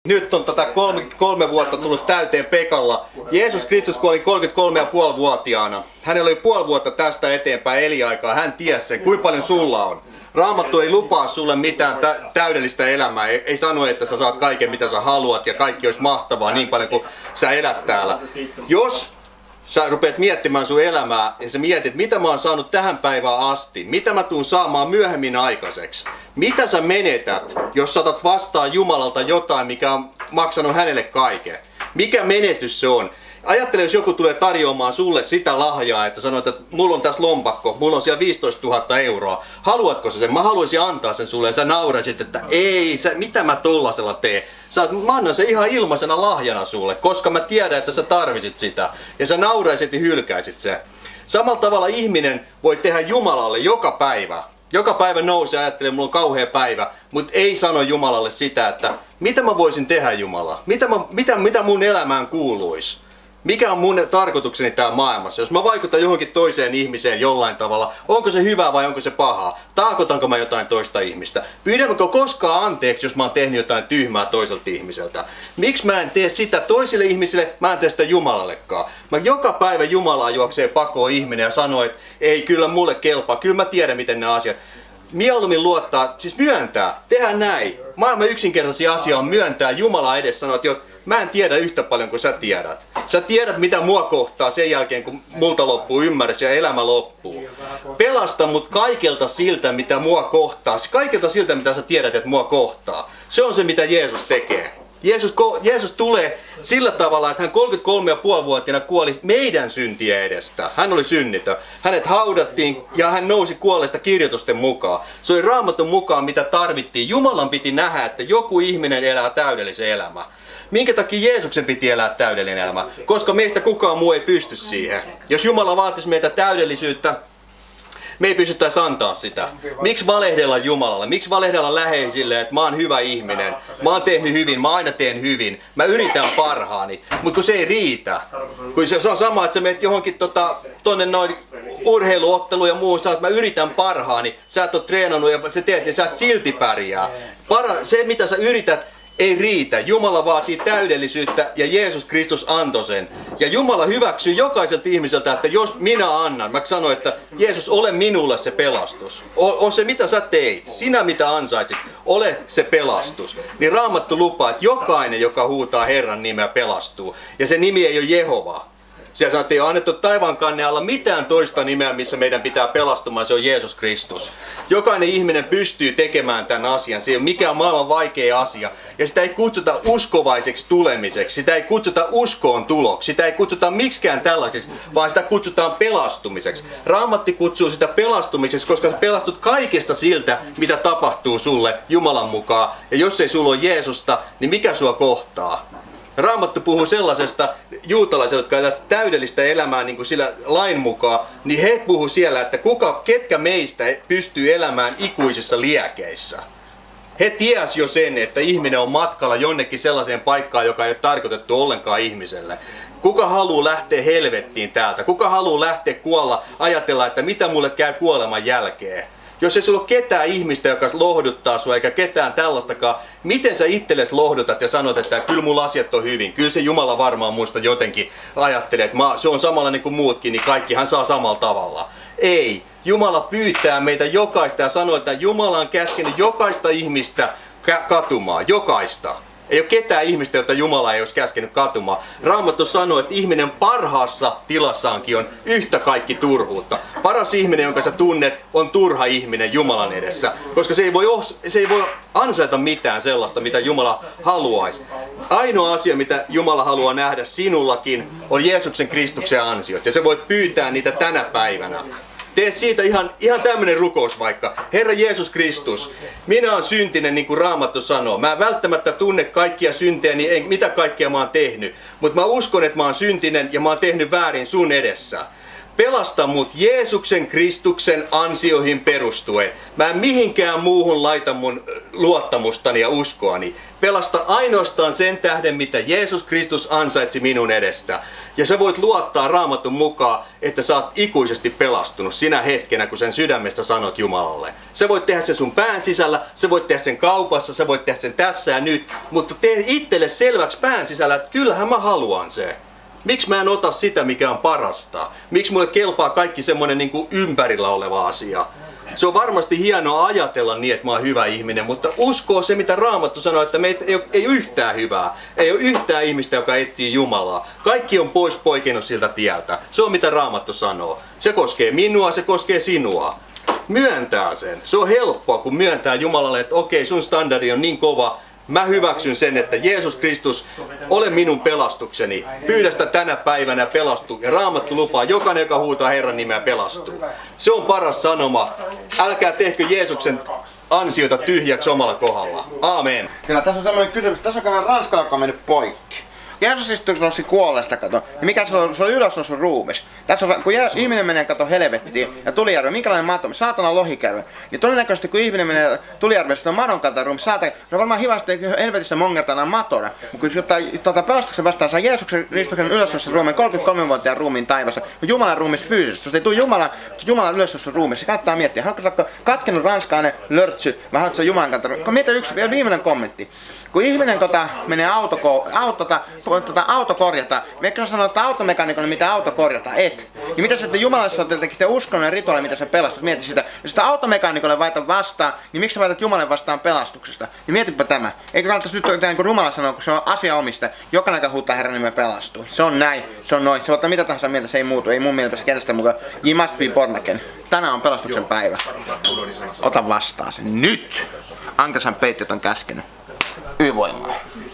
Nyt on 33 vuotta tullut täyteen Pekalla. Jeesus Kristus kuoli 33,5-vuotiaana. Hänellä oli puoli vuotta tästä eteenpäin elinaikaa. Hän tiesi sen, kuinka paljon sulla on. Raamattu ei lupaa sulle mitään täydellistä elämää. Ei sano, että sä saat kaiken mitä sä haluat ja kaikki olisi mahtavaa niin paljon kuin sä elät täällä. Jos sä rupeat miettimään sun elämää ja sä mietit, mitä mä oon saanut tähän päivään asti, mitä mä tuun saamaan myöhemmin aikaiseksi. Mitä sä menetät, jos saatat vastaan Jumalalta jotain, mikä on maksanut hänelle kaiken. Mikä menetys se on? Ajattele, jos joku tulee tarjoamaan sulle sitä lahjaa, että sanoo, että mulla on tässä lompakko, mulla on siellä 15 000 euroa. Haluatko sä sen? Mä haluaisin antaa sen sulle ja sä nauraisit, että ei, mitä mä tollasella teen. Mä annan sen ihan ilmaisena lahjana sulle, koska mä tiedän, että sä tarvisit sitä. Ja sä nauraisit ja hylkäisit sen. Samalla tavalla ihminen voi tehdä Jumalalle joka päivä. Joka päivä nousee ja ajattelee, mulla on kauhea päivä, mutta ei sano Jumalalle sitä, että mitä mä voisin tehdä Jumala? Mitä mun elämään kuuluisi? Mikä on mun tarkoitukseni täällä maailmassa? Jos mä vaikutan johonkin toiseen ihmiseen jollain tavalla, onko se hyvä vai onko se pahaa? Taakotanko mä jotain toista ihmistä? Pyydänkö koskaan anteeksi, jos mä oon tehnyt jotain tyhmää toiselta ihmiseltä? Miksi mä en tee sitä toisille ihmisille, mä en tee sitä Jumalallekaan? Mä joka päivä Jumalaa juoksee pakoon ihminen ja sanoo, että ei, kyllä mulle kelpaa, kyllä mä tiedän miten nämä asiat. Mieluummin luottaa, siis myöntää, tehdä näin. Maailman yksinkertaisia asia on myöntää Jumalaa edes sanoa, että mä en tiedä yhtä paljon kuin sä tiedät. Sä tiedät mitä mua kohtaa sen jälkeen kun multa loppuu ymmärrys ja elämä loppuu. Pelasta mut kaikelta siltä mitä mua kohtaa. Kaikelta siltä mitä sä tiedät että mua kohtaa. Se on se mitä Jeesus tekee. Jeesus tulee sillä tavalla, että hän 33,5-vuotiaana kuoli meidän syntien edestä. Hän oli synnitön. Hänet haudattiin ja hän nousi kuolleista kirjoitusten mukaan. Se oli Raamatun mukaan mitä tarvittiin. Jumalan piti nähdä, että joku ihminen elää täydellisen elämän. Minkä takia Jeesuksen piti elää täydellinen elämä? Koska meistä kukaan muu ei pysty siihen. Jos Jumala vaatisi meitä täydellisyyttä, me ei pystyttäisi antaa sitä. Miksi valehdella Jumalalle? Miksi valehdella läheisille, että mä oon hyvä ihminen, mä oon tehnyt hyvin, mä aina teen hyvin, mä yritän parhaani, mutta kun se ei riitä. Kun se on sama, että sä menet johonkin tonne noin urheiluotteluun ja muu, että mä yritän parhaani, sä et ole treenannut ja sä teet, niin sä et silti pärjää. Se mitä sä yrität, ei riitä. Jumala vaatii täydellisyyttä ja Jeesus Kristus antoi sen. Ja Jumala hyväksyy jokaiselta ihmiseltä, että jos minä annan, mä sanon, että Jeesus, ole minulle se pelastus. On se mitä sä teit, sinä mitä ansaitsit, ole se pelastus. Niin Raamattu lupaa, että jokainen, joka huutaa Herran nimeä, pelastuu. Ja se nimi ei ole Jehova. Siellä sanoo, että ei ole annettu taivaan kannen alla mitään toista nimeä, missä meidän pitää pelastumaan, se on Jeesus Kristus. Jokainen ihminen pystyy tekemään tämän asian, se ei ole mikään maailman vaikea asia. Ja sitä ei kutsuta uskovaiseksi tulemiseksi, sitä ei kutsuta uskoon tuloksi, sitä ei kutsuta miksikään tällaiseksi, vaan sitä kutsutaan pelastumiseksi. Raamatti kutsuu sitä pelastumiseksi, koska sä pelastut kaikesta siltä, mitä tapahtuu sulle Jumalan mukaan. Ja jos ei sulla ole Jeesusta, niin mikä sua kohtaa? Raamattu puhuu sellaisesta juutalaisista, jotka elävät täydellistä elämää niin kuin sillä lain mukaan, niin he puhuu siellä, että ketkä meistä pystyy elämään ikuisissa liekeissä. He tiesi jo sen, että ihminen on matkalla jonnekin sellaiseen paikkaan, joka ei ole tarkoitettu ollenkaan ihmiselle. Kuka haluaa lähteä helvettiin täältä? Kuka haluaa lähteä kuolla, ajatella, että mitä mulle käy kuoleman jälkeen? Jos ei sulla ole ketään ihmistä, joka lohduttaa sua, eikä ketään tällaistakaan, miten sä itsellesi lohdutat ja sanot, että kyllä mulla asiat on hyvin. Kyllä se Jumala varmaan muista jotenkin ajattelee, että se on samalla niin kuin muutkin, niin kaikki hän saa samalla tavalla. Ei. Jumala pyytää meitä jokaista ja sanoo, että Jumala on käskenyt jokaista ihmistä katumaan. Jokaista. Ei ole ketään ihmistä, jota Jumala ei olisi käskenyt katumaan. Raamattu sanoo, että ihminen parhaassa tilassaankin on yhtä kaikki turhuutta. Paras ihminen, jonka sä tunnet, on turha ihminen Jumalan edessä. Koska se ei voi ansaita mitään sellaista, mitä Jumala haluaisi. Ainoa asia, mitä Jumala haluaa nähdä sinullakin, on Jeesuksen Kristuksen ansiot. Ja sä voit pyytää niitä tänä päivänä. Tee siitä ihan tämmönen rukous vaikka. Herra Jeesus Kristus, minä olen syntinen niin kuin Raamattu sanoo. Mä en välttämättä tunne kaikkia syntejäni, niin mitä kaikkea mä oon tehnyt. Mutta mä uskon, että mä oon syntinen ja mä oon tehnyt väärin sun edessä. Pelasta mut Jeesuksen Kristuksen ansioihin perustuen. Mä en mihinkään muuhun laita mun luottamustani ja uskoani. Pelasta ainoastaan sen tähden, mitä Jeesus Kristus ansaitsi minun edestä. Ja sä voit luottaa Raamatun mukaan, että sä oot ikuisesti pelastunut sinä hetkenä, kun sen sydämestä sanot Jumalalle. Sä voit tehdä sen sun pään sisällä, sä voit tehdä sen kaupassa, sä voit tehdä sen tässä ja nyt. Mutta tee itselle selväksi pään sisällä, että kyllähän mä haluan se. Miksi mä en ota sitä, mikä on parasta? Miksi mulle kelpaa kaikki semmoinen niin kuin ympärillä oleva asia? Se on varmasti hienoa ajatella niin, että mä oon hyvä ihminen, mutta uskoo se, mitä Raamattu sanoo, että meitä ei ole yhtään hyvää. Ei ole yhtään ihmistä, joka etsii Jumalaa. Kaikki on pois poikennut siltä tieltä. Se on mitä Raamattu sanoo. Se koskee minua, se koskee sinua. Myöntää sen. Se on helppoa, kun myöntää Jumalalle, että okei, sun standardi on niin kova. Mä hyväksyn sen, että Jeesus Kristus, ole minun pelastukseni. Pyydä sitä tänä päivänä pelastu. Ja Raamattu lupaa, jokainen, joka huutaa Herran nimeä, pelastuu. Se on paras sanoma. Älkää tehkö Jeesuksen ansioita tyhjäksi omalla kohdalla. Aamen. Kyllä, tässä on sellainen kysymys. Tässä on käydään Ranska, joka on mennyt poikki. Jeesus istuu nousi kuolleesta, kato. Niin mikä se oli ylösnousun ruumis? Tässä on, kun ihminen menee kato helvettiin ja tulijärve, minkälainen mato, saatana lohikärve. Niin todennäköisesti kun ihminen menee tulijärveen, se on madon kaltainen ruumis, saatana, se on varmaan hyvä, että helvetissä mongertaan matona. Mutta kun pelastuksen vastaan saa Jeesuksen Kristuksen ylösnousun ruumiin 33-vuotiaan ruumiin taivassa, kun Jumalan ruumis fyysisesti, jos ei tule Jumalan ylösnousun ruumiin, se kannattaa miettiä. Haluatko katkenut ranskainen lörtsy, vai haluatko Jumalan kantaa? Mieti yksi viimeinen kommentti. Kun ihminen menee auto korjata, meikä sanoo, että automekaanikolle mitä auto korjata, et. Ja mitä sitten Jumalassa on jotenkin uskonnollinen rituaali, mitä sä pelastut, mieti sitä. Jos sitä automekaanikolle vaita vastaan, niin miksi sä vaitat Jumalan vastaan pelastuksesta? Niin mietipä tämä. Eikö kannattaisi nyt niin kuin Jumala sanoo, kun se on asiaomista, jokainen joka huuttaa Herran nimeä pelastuu. Se on näin, se on noin. Se ottaa mitä tahansa mieltä, se ei muutu. Ei mun mielestä kenestä mukaan. You must be born again. Tänään on pelastuksen päivä. Ota vastaan sen nyt. Ankasan peittiöt on käskenyt. Yvoimaa.